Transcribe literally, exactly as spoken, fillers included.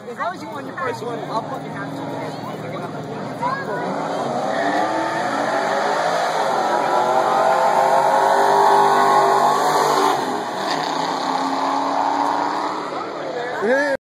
As long as you won your first one, I'll fucking have to. Yeah.